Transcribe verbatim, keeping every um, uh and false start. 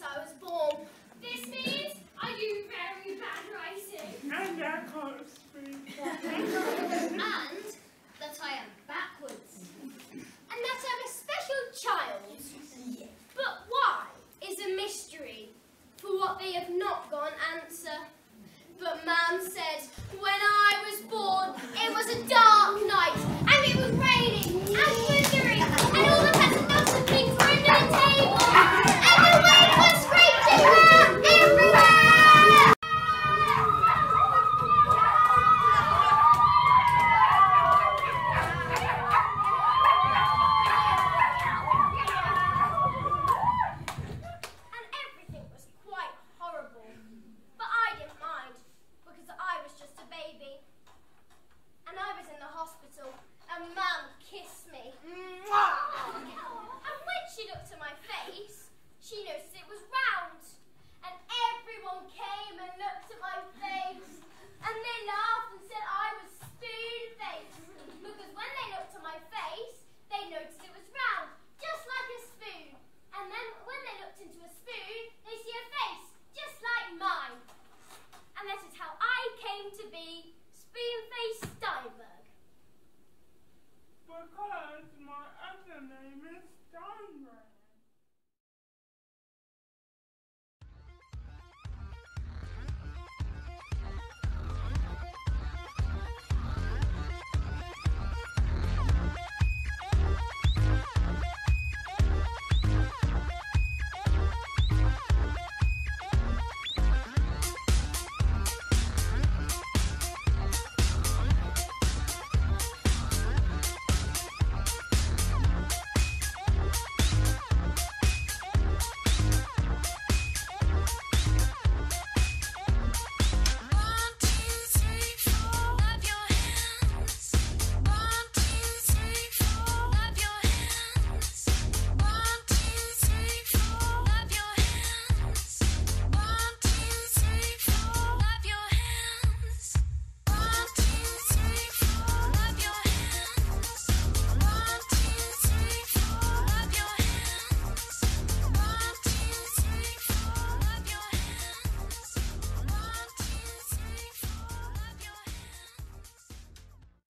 I was born. This means I do very bad writing. And I can't speak. And that I am backwards. And that I'm a special child. But why is a mystery, for what they have not got an answer. But Mam said, when I was born, it was a dark night, and it was raining, and blithering, and all the peasant nuts and things were under the table, and the wind was scraping around everywhere! And everything was quite horrible. But I didn't mind, because I was just a baby. And I was in the hospital, and Mum kissed me. And when she looked at my face, she noticed it was round. And everyone came and looked at my face.